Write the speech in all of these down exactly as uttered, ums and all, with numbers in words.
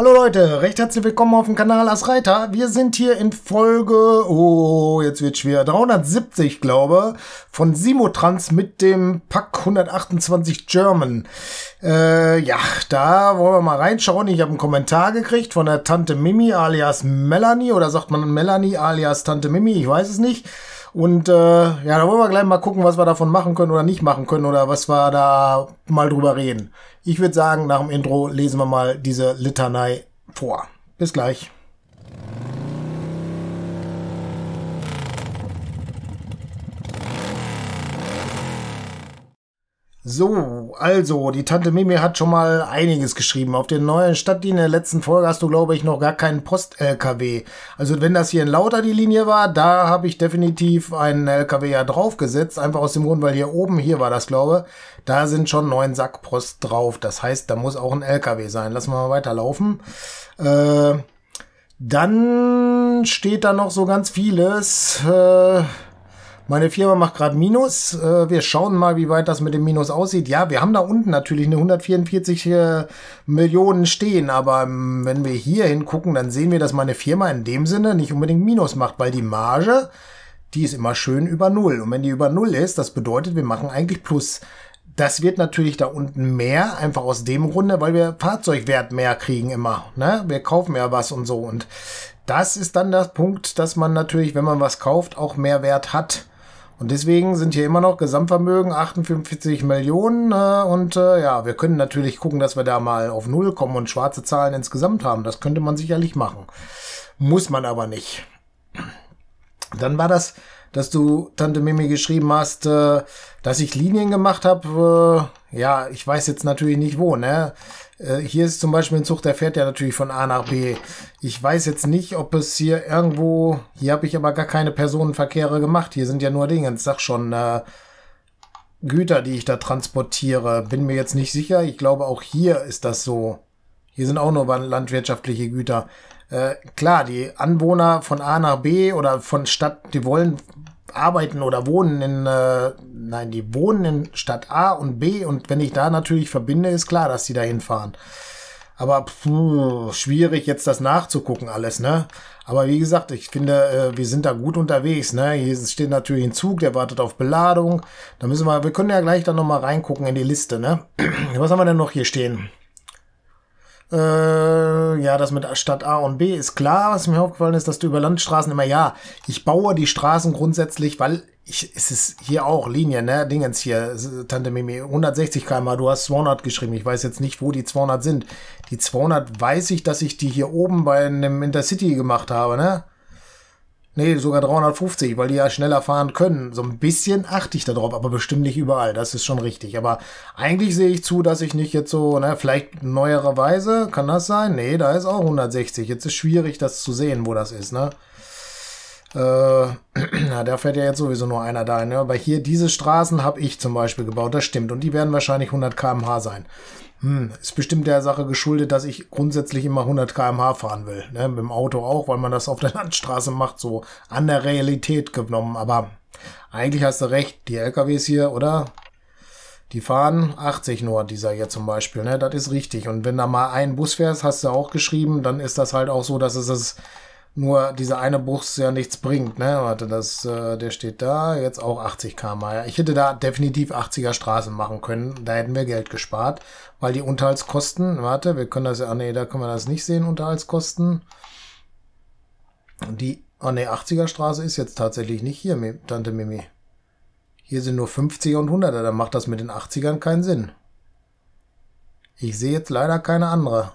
Hallo Leute, recht herzlich willkommen auf dem Kanal As Reiter. Wir sind hier in Folge, oh, jetzt wird schwer, dreihundertsiebzig, glaube von Simotrans mit dem Pack hundertachtundzwanzig German. Äh, ja, da wollen wir mal reinschauen. Ich habe einen Kommentar gekriegt von der Tante Mimi alias Melanie, oder sagt man Melanie alias Tante Mimi, ich weiß es nicht. Und äh, ja, da wollen wir gleich mal gucken, was wir davon machen können oder nicht machen können oder was wir da mal drüber reden. Ich würde sagen, nach dem Intro lesen wir mal diese Litanei vor. Bis gleich. So, also, die Tante Mimi hat schon mal einiges geschrieben. Auf den neuen Stadtlinie der letzten Folge hast du, glaube ich, noch gar keinen Post-L K W. Also, wenn das hier in Lauter die Linie war, da habe ich definitiv einen L K W ja draufgesetzt. Einfach aus dem Grund, weil hier oben, hier war das, glaube ich, da sind schon neun Sack Post drauf. Das heißt, da muss auch ein L K W sein. Lassen wir mal weiterlaufen. Äh, dann steht da noch so ganz vieles. Äh... Meine Firma macht gerade Minus. Wir schauen mal, wie weit das mit dem Minus aussieht. Ja, wir haben da unten natürlich eine hundertvierundvierzig Millionen stehen. Aber wenn wir hier hingucken, dann sehen wir, dass meine Firma in dem Sinne nicht unbedingt Minus macht. Weil die Marge, die ist immer schön über Null. Und wenn die über Null ist, das bedeutet, wir machen eigentlich Plus. Das wird natürlich da unten mehr, einfach aus dem Grunde, weil wir Fahrzeugwert mehr kriegen immer. Ne? Wir kaufen ja was und so. Und das ist dann der Punkt, dass man natürlich, wenn man was kauft, auch mehr Wert hat. Und deswegen sind hier immer noch Gesamtvermögen achtundfünfzig Millionen äh, und äh, ja, wir können natürlich gucken, dass wir da mal auf Null kommen und schwarze Zahlen insgesamt haben. Das könnte man sicherlich machen. Muss man aber nicht. Dann war das, dass du, Tante Mimi, geschrieben hast, äh, dass ich Linien gemacht habe. Äh, ja, ich weiß jetzt natürlich nicht wo, ne? Äh, hier ist zum Beispiel ein Zug, der fährt ja natürlich von A nach B. Ich weiß jetzt nicht, ob es hier irgendwo, hier habe ich aber gar keine Personenverkehre gemacht. Hier sind ja nur Dinge, ich sag schon, äh, Güter, die ich da transportiere. Bin mir jetzt nicht sicher. Ich glaube, auch hier ist das so. Hier sind auch nur landwirtschaftliche Güter. Äh, klar, die Anwohner von A nach B oder von Stadt, die wollen arbeiten oder wohnen in, äh, nein, die wohnen in Stadt A und B, und wenn ich da natürlich verbinde, ist klar, dass die da hinfahren. Aber pff, schwierig jetzt das nachzugucken alles, ne? Aber wie gesagt, ich finde, äh, wir sind da gut unterwegs, ne? Hier steht natürlich ein Zug, der wartet auf Beladung. Da müssen wir, wir können ja gleich dann nochmal reingucken in die Liste, ne? Was haben wir denn noch hier stehen? Äh, ja, das mit Stadt A und B ist klar. Was mir aufgefallen ist, dass du über Landstraßen immer, ja, ich baue die Straßen grundsätzlich, weil ich, es ist hier auch Linie, ne, Dingens hier, Tante Mimi, hundertsechzig Kilometer pro Stunde, du hast zweihundert geschrieben, ich weiß jetzt nicht, wo die zweihundert sind. Die zweihundert weiß ich, dass ich die hier oben bei einem Intercity gemacht habe, ne? Nee, sogar dreihundertfünfzig, weil die ja schneller fahren können. So ein bisschen achte ich da drauf, aber bestimmt nicht überall. Das ist schon richtig. Aber eigentlich sehe ich zu, dass ich nicht jetzt so, ne, vielleicht neuererweise, kann das sein? Nee, da ist auch hundertsechzig. Jetzt ist schwierig, das zu sehen, wo das ist, ne? Äh, na, da fährt ja jetzt sowieso nur einer da, ne? Aber hier, diese Straßen habe ich zum Beispiel gebaut, das stimmt. Und die werden wahrscheinlich hundert Kilometer pro Stunde sein. Hm, ist bestimmt der Sache geschuldet, dass ich grundsätzlich immer hundert Kilometer pro Stunde fahren will. Ne? Mit dem Auto auch, weil man das auf der Landstraße macht, so an der Realität genommen. Aber eigentlich hast du recht, die L K Ws hier, oder? Die fahren achtzig nur, dieser hier zum Beispiel. Ne? Das ist richtig. Und wenn da mal ein Bus fährst, hast du auch geschrieben, dann ist das halt auch so, dass es es nur dieser eine Bus ja nichts bringt, ne? Warte, das, äh, der steht da, jetzt auch achtzig Kilometer pro Stunde. Ich hätte da definitiv achtziger Straßen machen können, da hätten wir Geld gespart, weil die Unterhaltskosten, warte, wir können das ja, ah nee, da können wir das nicht sehen, Unterhaltskosten. Die, oh nee, achtziger Straße ist jetzt tatsächlich nicht hier, Tante Mimi. Hier sind nur fünfziger und hunderter, dann macht das mit den achtzigern keinen Sinn. Ich sehe jetzt leider keine andere.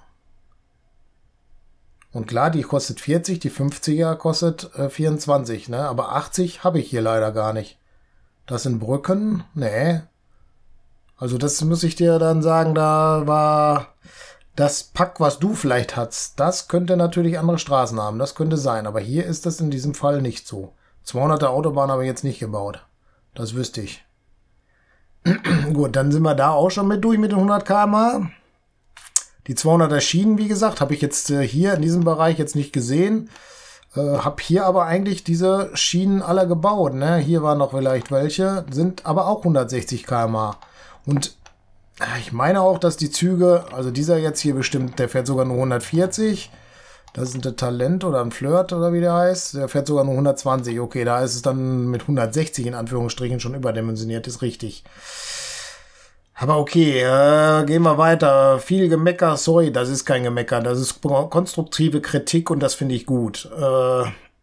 Und klar, die kostet vierzig, die fünfziger kostet äh, vierundzwanzig, ne? Aber achtzig habe ich hier leider gar nicht. Das sind Brücken? Nee. Also das muss ich dir dann sagen, da war das Pack, was du vielleicht hast, das könnte natürlich andere Straßen haben, das könnte sein. Aber hier ist das in diesem Fall nicht so. zweihunderter Autobahn habe ich jetzt nicht gebaut. Das wüsste ich. Gut, dann sind wir da auch schon mit durch mit den hundert Kilometer pro Stunde. Die zweihunderter Schienen, wie gesagt, habe ich jetzt äh, hier in diesem Bereich jetzt nicht gesehen. Äh, habe hier aber eigentlich diese Schienen alle gebaut. Ne? Hier waren noch vielleicht welche, sind aber auch hundertsechzig Kilometer pro Stunde. Und Ich meine auch, dass die Züge, also dieser jetzt hier bestimmt, der fährt sogar nur hundertvierzig. Das ist ein Talent oder ein Flirt oder wie der heißt. Der fährt sogar nur hundertzwanzig. Okay, da ist es dann mit hundertsechzig in Anführungsstrichen schon überdimensioniert, ist richtig. Aber okay, äh, gehen wir weiter. Viel Gemecker, sorry, das ist kein Gemecker. Das ist konstruktive Kritik und das finde ich gut. Äh,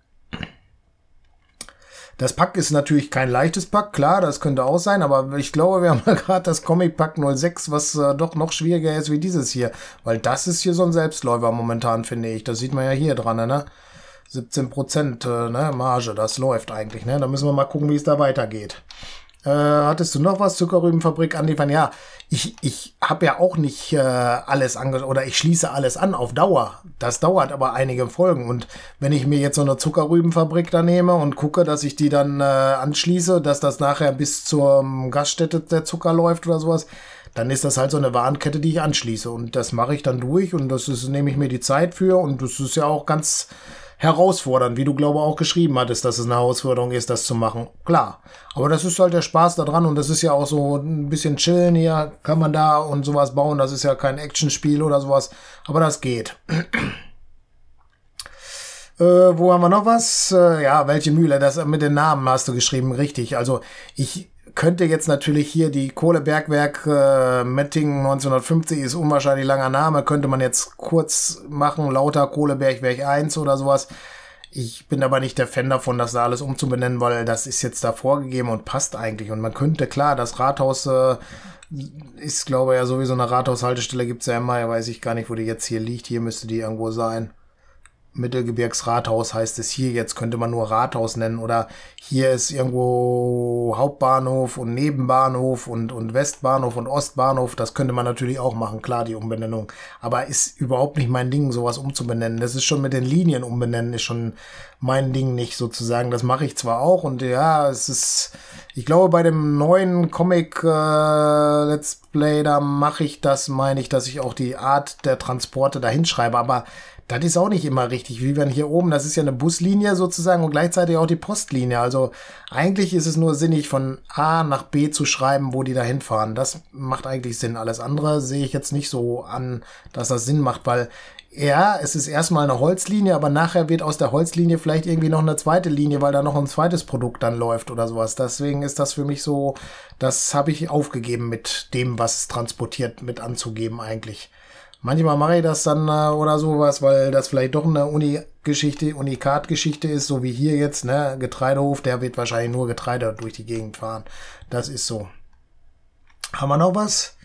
Das Pack ist natürlich kein leichtes Pack, klar, das könnte auch sein, aber ich glaube, wir haben ja gerade das Comic-Pack null sechs, was äh, doch noch schwieriger ist wie dieses hier, weil das ist hier so ein Selbstläufer momentan, finde ich. Das sieht man ja hier dran, ne? siebzehn Prozent äh, ne? Marge, das läuft eigentlich, ne? Da müssen wir mal gucken, wie es da weitergeht. Äh, hattest du noch was? Zuckerrübenfabrik anliefern? Ja, ich, ich habe ja auch nicht äh, alles ange... oder ich schließe alles an auf Dauer. Das dauert aber einige Folgen. Und wenn ich mir jetzt so eine Zuckerrübenfabrik da nehme und gucke, dass ich die dann äh, anschließe, dass das nachher bis zur ähm, Gaststätte der Zucker läuft oder sowas, dann ist das halt so eine Warenkette, die ich anschließe. Und das mache ich dann durch und das ist, nehme ich mir die Zeit für und das ist ja auch ganz herausfordernd, wie du, glaube ich, auch geschrieben hattest, dass es eine Herausforderung ist, das zu machen. Klar, aber das ist halt der Spaß daran und das ist ja auch so ein bisschen chillen hier, kann man da und sowas bauen, das ist ja kein Actionspiel oder sowas, aber das geht. Äh, wo haben wir noch was? Äh, ja, welche Mühle, das mit den Namen hast du geschrieben, richtig, also ich könnte jetzt natürlich hier die Kohlebergwerk äh, Mettingen neunzehnhundertfünfzig ist unwahrscheinlich langer Name, könnte man jetzt kurz machen, lauter Kohlebergwerk eins oder sowas. Ich bin aber nicht der Fan davon, das da alles umzubenennen, weil das ist jetzt da vorgegeben und passt eigentlich. Und man könnte, klar, das Rathaus äh, ist, glaube ich, ja sowieso eine Rathaushaltestelle, gibt's ja immer, weiß ich gar nicht, wo die jetzt hier liegt, hier müsste die irgendwo sein. Mittelgebirgsrathaus heißt es hier, jetzt könnte man nur Rathaus nennen oder hier ist irgendwo Hauptbahnhof und Nebenbahnhof und, und Westbahnhof und Ostbahnhof, das könnte man natürlich auch machen, klar, die Umbenennung, aber ist überhaupt nicht mein Ding, sowas umzubenennen, das ist schon mit den Linien umbenennen, ist schon mein Ding nicht sozusagen, das mache ich zwar auch und ja, es ist, ich glaube bei dem neuen Comic äh, Let's Play, da mache ich das, meine ich, dass ich auch die Art der Transporte da hinschreibe, aber das ist auch nicht immer richtig, wie wenn hier oben, das ist ja eine Buslinie sozusagen und gleichzeitig auch die Postlinie. Also eigentlich ist es nur sinnig, von A nach B zu schreiben, wo die da hinfahren. Das macht eigentlich Sinn. Alles andere sehe ich jetzt nicht so an, dass das Sinn macht, weil ja, es ist erstmal eine Holzlinie, aber nachher wird aus der Holzlinie vielleicht irgendwie noch eine zweite Linie, weil da noch ein zweites Produkt dann läuft oder sowas. Deswegen ist das für mich so, das habe ich aufgegeben mit dem, was es transportiert, mit anzugeben eigentlich. Manchmal mache ich das dann äh, oder sowas, weil das vielleicht doch eine Uni-Geschichte, Unikat-Geschichte ist, so wie hier jetzt, ne, Getreidehof, der wird wahrscheinlich nur Getreide durch die Gegend fahren. Das ist so. Haben wir noch was?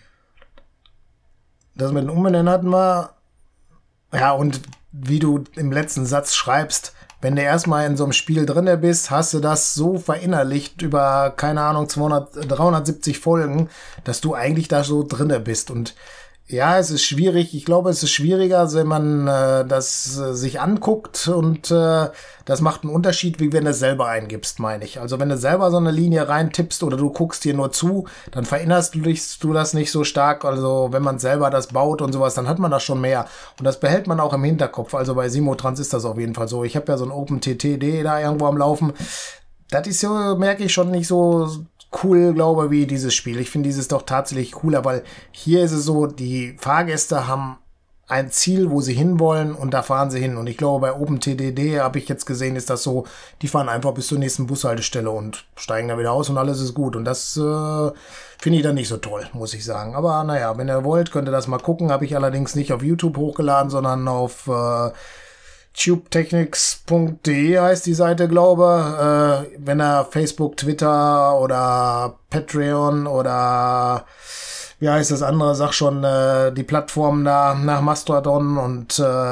Das mit den Umbenennen hatten wir. Ja, und wie du im letzten Satz schreibst, wenn du erstmal in so einem Spiel drinne bist, hast du das so verinnerlicht über, keine Ahnung, zweihundert, dreihundertsiebzig Folgen, dass du eigentlich da so drinne bist und ja, es ist schwierig. Ich glaube, es ist schwieriger, wenn man äh, das äh, sich anguckt und äh, das macht einen Unterschied, wie wenn du es selber eingibst, meine ich. Also wenn du selber so eine Linie reintippst oder du guckst hier nur zu, dann verinnerst du, dich, du das nicht so stark. Also wenn man selber das baut und sowas, dann hat man das schon mehr. Und das behält man auch im Hinterkopf. Also bei Simotrans ist das auf jeden Fall so. Ich habe ja so ein OpenTTD da irgendwo am Laufen. Das ist so, merke ich schon, nicht so cool, glaube, wie dieses Spiel. Ich finde dieses doch tatsächlich cooler, weil hier ist es so, die Fahrgäste haben ein Ziel, wo sie hinwollen und da fahren sie hin. Und ich glaube, bei OpenTDD habe ich jetzt gesehen, ist das so, die fahren einfach bis zur nächsten Bushaltestelle und steigen da wieder aus und alles ist gut. Und das äh, finde ich dann nicht so toll, muss ich sagen. Aber naja, wenn ihr wollt, könnt ihr das mal gucken. Habe ich allerdings nicht auf YouTube hochgeladen, sondern auf äh, tubetechnics punkt de heißt die Seite, glaube. Äh, wenn er Facebook, Twitter oder Patreon oder wie heißt das andere, sag schon, äh, die Plattform da nach Mastodon und äh,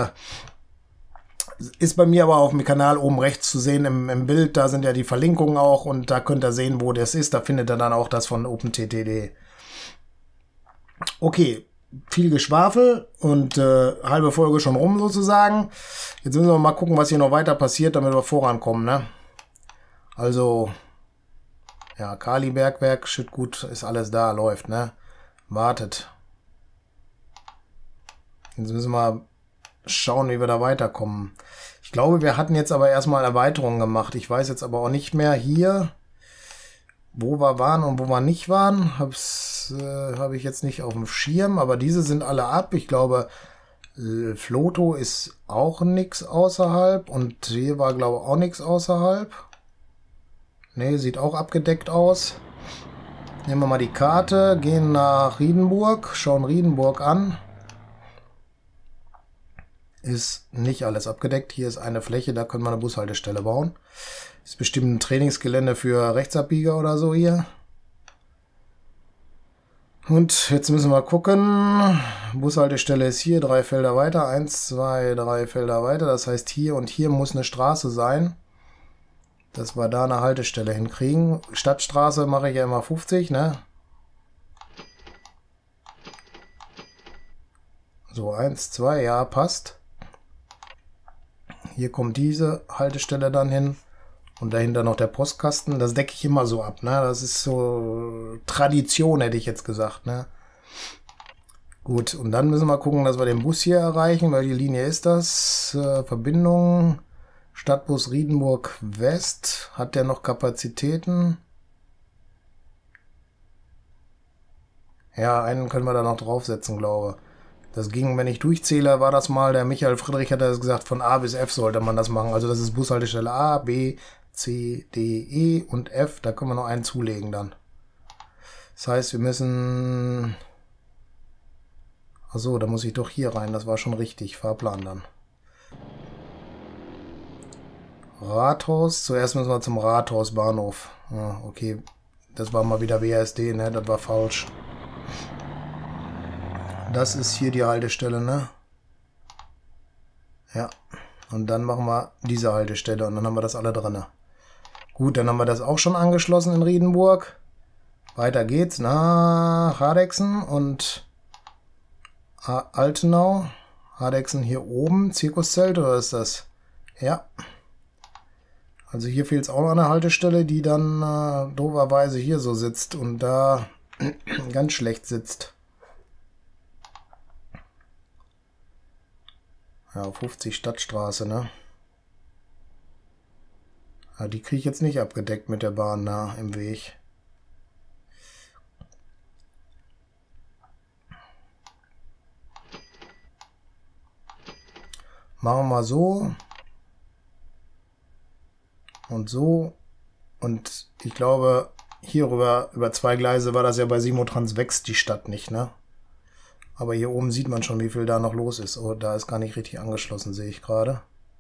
ist bei mir aber auf dem Kanal oben rechts zu sehen im, im Bild. Da sind ja die Verlinkungen auch und da könnt ihr sehen, wo das ist. Da findet ihr dann auch das von OpenTTD. Okay. Viel Geschwafel und äh, halbe Folge schon rum sozusagen. Jetzt müssen wir mal gucken, was hier noch weiter passiert, damit wir vorankommen, ne? Also, ja, Kali-Bergwerk, Schüttgut, ist alles da, läuft, ne? Wartet. Jetzt müssen wir schauen, wie wir da weiterkommen. Ich glaube, wir hatten jetzt aber erstmal Erweiterungen gemacht. Ich weiß jetzt aber auch nicht mehr hier, wo wir waren und wo wir nicht waren. Hab's Das äh, habe ich jetzt nicht auf dem Schirm, aber diese sind alle ab. Ich glaube, äh, Floto ist auch nix außerhalb und hier war, glaube ich, auch nichts außerhalb. Ne, sieht auch abgedeckt aus. Nehmen wir mal die Karte, gehen nach Riedenburg, schauen Riedenburg an. Ist nicht alles abgedeckt. Hier ist eine Fläche, da können wir eine Bushaltestelle bauen. Ist bestimmt ein Trainingsgelände für Rechtsabbieger oder so hier. Und jetzt müssen wir gucken. Bushaltestelle ist hier, drei Felder weiter. Eins, zwei, drei Felder weiter. Das heißt, hier und hier muss eine Straße sein, dass wir da eine Haltestelle hinkriegen. Stadtstraße mache ich ja immer fünfzig, ne? So, eins, zwei, ja, passt. Hier kommt diese Haltestelle dann hin. Und dahinter noch der Postkasten. Das decke ich immer so ab, ne? Das ist so Tradition, hätte ich jetzt gesagt, ne? Gut, und dann müssen wir gucken, dass wir den Bus hier erreichen. Welche Linie ist das? Äh, Verbindung Stadtbus Riedenburg West. Hat der noch Kapazitäten? Ja, einen können wir da noch draufsetzen, glaube ich. Das ging, wenn ich durchzähle, war das mal, der Michael Friedrich hat das gesagt, von A bis F sollte man das machen. Also das ist Bushaltestelle A, B, C, D, E und F. Da können wir noch einen zulegen dann. Das heißt, wir müssen... Achso, da muss ich doch hier rein. Das war schon richtig. Fahrplan dann. Rathaus. Zuerst müssen wir zum Rathausbahnhof. Ja, okay. Das war mal wieder W A S D, ne? Das war falsch. Das ist hier die Haltestelle, ne? Ja. Und dann machen wir diese Haltestelle und dann haben wir das alle drin. Gut, dann haben wir das auch schon angeschlossen in Riedenburg. Weiter geht's nach Hardegsen und Altenau. Hardegsen hier oben. Zirkuszelt oder ist das? Ja. Also hier fehlt es auch noch eine Haltestelle, die dann äh, dooferweise hier so sitzt und da ganz schlecht sitzt. Ja, fünfzig Stadtstraße, ne? Ja, die kriege ich jetzt nicht abgedeckt mit der Bahn da im Weg. Machen wir so. Und so. Und ich glaube, hierüber, über zwei Gleise war das ja bei Simotrans wächst die Stadt nicht, ne? Aber hier oben sieht man schon, wie viel da noch los ist. Oh, da ist gar nicht richtig angeschlossen, sehe ich gerade.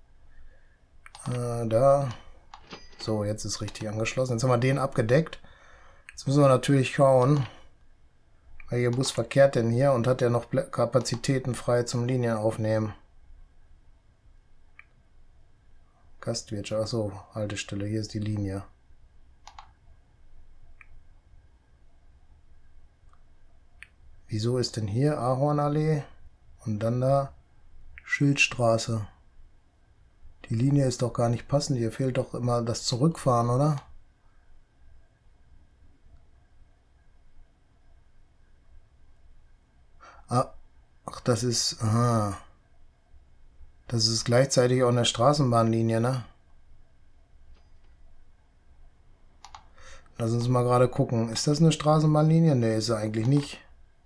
Äh, da. So, jetzt ist richtig angeschlossen. Jetzt haben wir den abgedeckt. Jetzt müssen wir natürlich schauen, welcher Bus verkehrt denn hier und hat ja noch Kapazitäten frei zum Linienaufnehmen. Gastwirtschaft, achso, Haltestelle, hier ist die Linie. Wieso ist denn hier Ahornallee und dann da Schildstraße? Die Linie ist doch gar nicht passend, hier fehlt doch immer das Zurückfahren, oder? Ah, ach, das ist, aha. Das ist gleichzeitig auch eine Straßenbahnlinie, ne? Lass uns mal gerade gucken. Ist das eine Straßenbahnlinie? Ne, ist sie eigentlich nicht.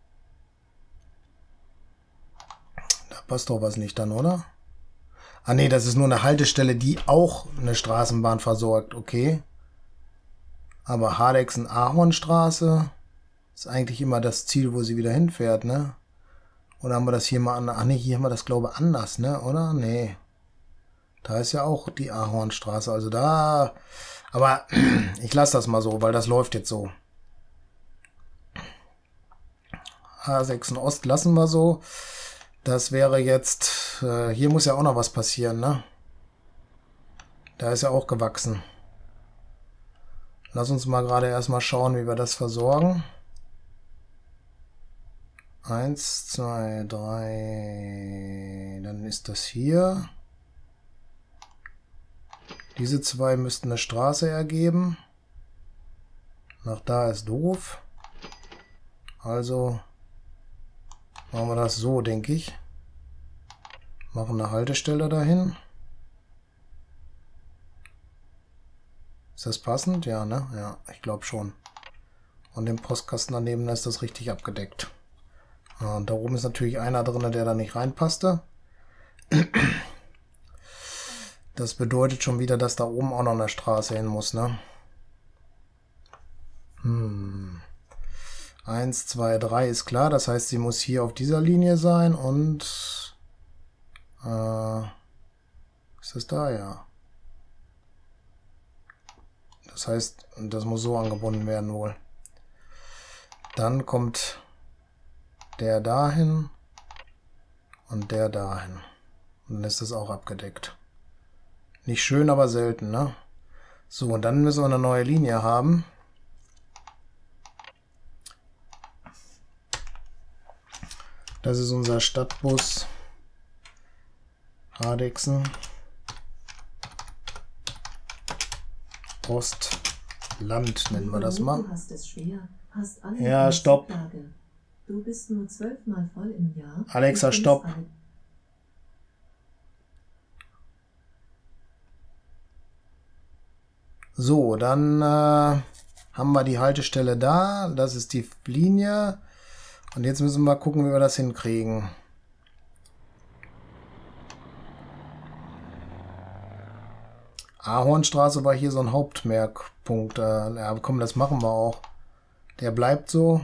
Da passt doch was nicht dann, oder? Ah ne, das ist nur eine Haltestelle, die auch eine Straßenbahn versorgt. Okay. Aber Hardegsen-Ahornstraße ist eigentlich immer das Ziel, wo sie wieder hinfährt, ne? Oder haben wir das hier mal an? Ach ne, hier haben wir das, glaube ich, anders, ne? Oder? Nee. Da ist ja auch die Ahornstraße. Also da... Aber ich lasse das mal so, weil das läuft jetzt so. H sechs Ost lassen wir so. Das wäre jetzt... Äh, hier muss ja auch noch was passieren, ne? Da ist ja auch gewachsen. Lass uns mal gerade erstmal schauen, wie wir das versorgen. Eins, zwei, drei. Dann ist das hier. Diese zwei müssten eine Straße ergeben. Nach da ist doof. Also machen wir das so, denke ich. Machen eine Haltestelle dahin. Ist das passend? Ja, ne? Ja, ich glaube schon. Und den Postkasten daneben ist das richtig abgedeckt. Ja, und da oben ist natürlich einer drin, der da nicht reinpasste. Das bedeutet schon wieder, dass da oben auch noch eine Straße hin muss, ne? Hm. eins, zwei, drei ist klar. Das heißt, sie muss hier auf dieser Linie sein und... Äh, ist das da? Ja. Das heißt, das muss so angebunden werden wohl. Dann kommt der dahin und der dahin. Und dann ist das auch abgedeckt. Nicht schön, aber selten, ne? So, und dann müssen wir eine neue Linie haben. Das ist unser Stadtbus Hardegsen Ostland nennen wir das mal. Du hast es schwer, hast alle ja, stopp. Tage. Du bist nur zwölfmal voll im Jahr. Alexa, stopp. So, dann äh, haben wir die Haltestelle da. Das ist die Linie. Und jetzt müssen wir gucken, wie wir das hinkriegen. Ahornstraße war hier so ein Hauptmerkpunkt. Äh, ja, komm, das machen wir auch. Der bleibt so.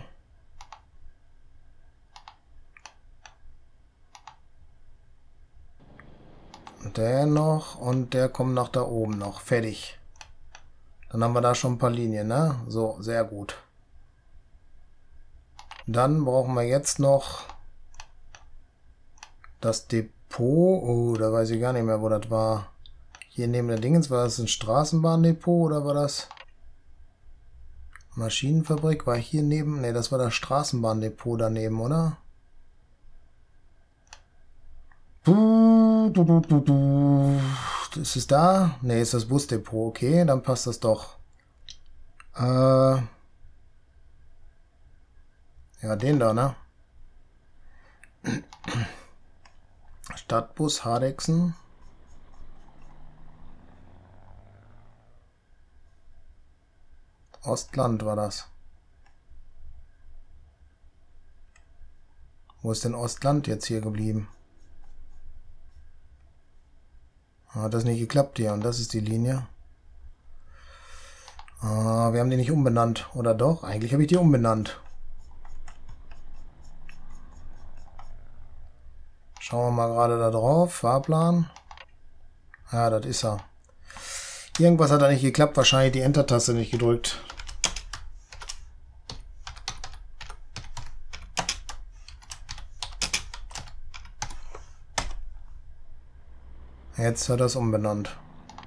Und der noch und der kommt nach da oben noch. Fertig. Dann haben wir da schon ein paar Linien, ne? So, sehr gut. Dann brauchen wir jetzt noch das Depot. Oh, da weiß ich gar nicht mehr, wo das war. Hier neben der Dingens, war das ein Straßenbahndepot oder war das Maschinenfabrik? War hier neben? Ne, das war das Straßenbahndepot daneben, oder? Ist es da? Ne, ist das Busdepot. Okay, dann passt das doch. Äh ja, den da, ne? Stadtbus Hardegsen. Ostland war das. Wo ist denn Ostland jetzt hier geblieben? Hat das nicht geklappt hier? Und das ist die Linie. Ah, wir haben die nicht umbenannt. Oder doch? Eigentlich habe ich die umbenannt. Schauen wir mal gerade da drauf. Fahrplan. Ja, das ist er. Irgendwas hat da nicht geklappt. Wahrscheinlich die Enter-Taste nicht gedrückt. Jetzt hat er es umbenannt.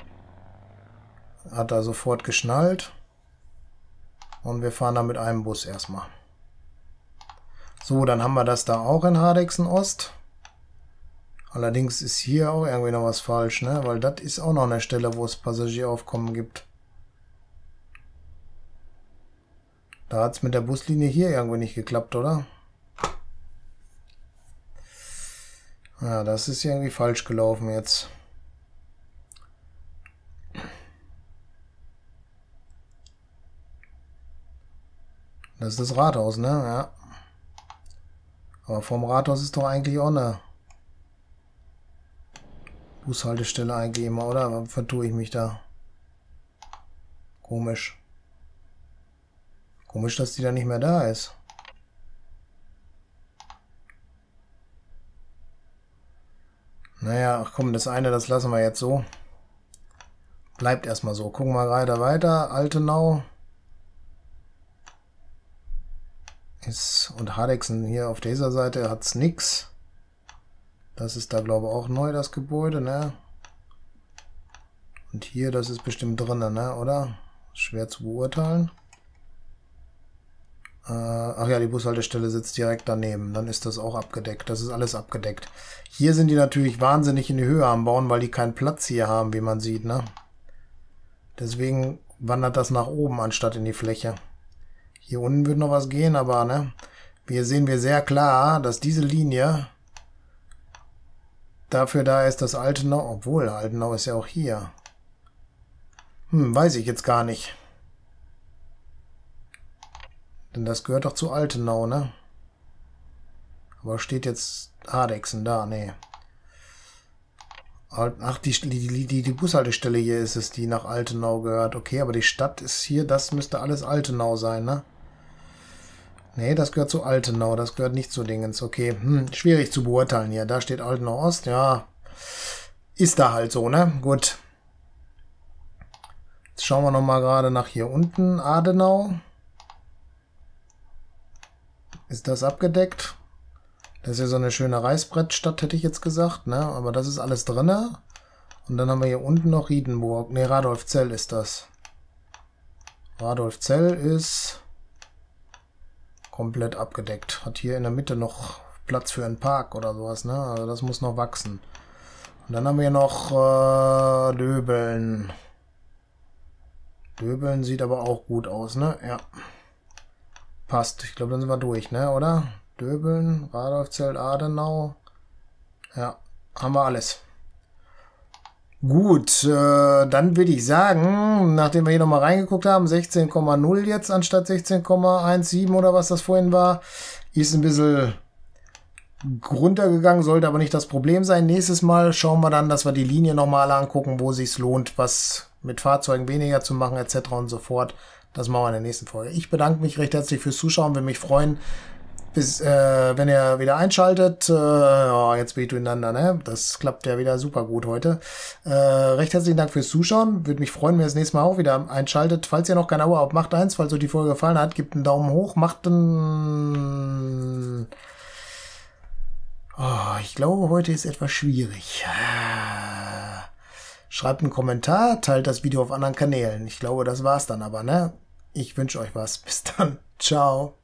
Hat er sofort geschnallt. Und wir fahren da mit einem Bus erstmal. So, dann haben wir das da auch in Hardegsen Ost. Allerdings ist hier auch irgendwie noch was falsch, ne? Weil das ist auch noch eine Stelle, wo es Passagieraufkommen gibt. Da hat es mit der Buslinie hier irgendwie nicht geklappt, oder? Ja, das ist irgendwie falsch gelaufen jetzt. Das ist das Rathaus, ne? Ja. Aber vom Rathaus ist doch eigentlich auch eine Bushaltestelle eigentlich immer, oder? Warum vertue ich mich da? Komisch. Komisch, dass die da nicht mehr da ist. Naja, ach komm, das eine, das lassen wir jetzt so. Bleibt erstmal so. Gucken wir weiter weiter. Altenau. Ist, und Hardegsen hier auf dieser Seite hat es nichts. Das ist da, glaube ich, auch neu, das Gebäude, ne? Und hier, das ist bestimmt drin, ne? Oder? Schwer zu beurteilen. Äh, ach ja, die Bushaltestelle sitzt direkt daneben. Dann ist das auch abgedeckt. Das ist alles abgedeckt. Hier sind die natürlich wahnsinnig in die Höhe am Bauen, weil die keinen Platz hier haben, wie man sieht, ne? Deswegen wandert das nach oben, anstatt in die Fläche. Hier unten wird noch was gehen, aber, ne? Hier sehen wir sehr klar, dass diese Linie dafür da ist, dass Altenau, obwohl Altenau ist ja auch hier. Hm, weiß ich jetzt gar nicht. Denn das gehört doch zu Altenau, ne? Aber steht jetzt Hardexen da? Nee. Ach, die, die, die, die Bushaltestelle hier ist es, die nach Altenau gehört. Okay, aber die Stadt ist hier, das müsste alles Altenau sein, ne? Nee, das gehört zu Altenau, das gehört nicht zu Dingens. Okay, hm, schwierig zu beurteilen hier. Da steht Altenau Ost, ja. Ist da halt so, ne? Gut. Jetzt schauen wir nochmal gerade nach hier unten. Adenau. Ist das abgedeckt? Das ist ja so eine schöne Reißbrettstadt, hätte ich jetzt gesagt, ne? Aber das ist alles drin. Und dann haben wir hier unten noch Riedenburg. Ne, Radolfzell ist das. Radolfzell ist komplett abgedeckt. Hat hier in der Mitte noch Platz für einen Park oder sowas, ne? Also das muss noch wachsen. Und dann haben wir noch äh, Döbeln. Döbeln sieht aber auch gut aus, ne? Ja. Passt. Ich glaube, dann sind wir durch, ne? Oder? Döbeln, Radolfzell, Adenau. Ja, haben wir alles. Gut, äh, dann würde ich sagen, nachdem wir hier nochmal reingeguckt haben, sechzehn Komma null jetzt anstatt sechzehn Komma siebzehn oder was das vorhin war, ist ein bisschen runtergegangen, sollte aber nicht das Problem sein. Nächstes Mal schauen wir dann, dass wir die Linie nochmal angucken, wo sich's lohnt, was mit Fahrzeugen weniger zu machen, et cetera und so fort. Das machen wir in der nächsten Folge. Ich bedanke mich recht herzlich fürs Zuschauen, würde mich freuen, bis, äh, wenn ihr wieder einschaltet. Äh, oh, jetzt bin ich durcheinander, ne? Das klappt ja wieder super gut heute. Äh, recht herzlichen Dank fürs Zuschauen. Würde mich freuen, wenn ihr das nächste Mal auch wieder einschaltet. Falls ihr noch kein Abo habt, macht eins. Falls euch die Folge gefallen hat, gebt einen Daumen hoch. Macht einen... Oh, ich glaube, heute ist etwas schwierig. Schreibt einen Kommentar, teilt das Video auf anderen Kanälen. Ich glaube, das war's dann aber, ne? Ich wünsche euch was. Bis dann. Ciao.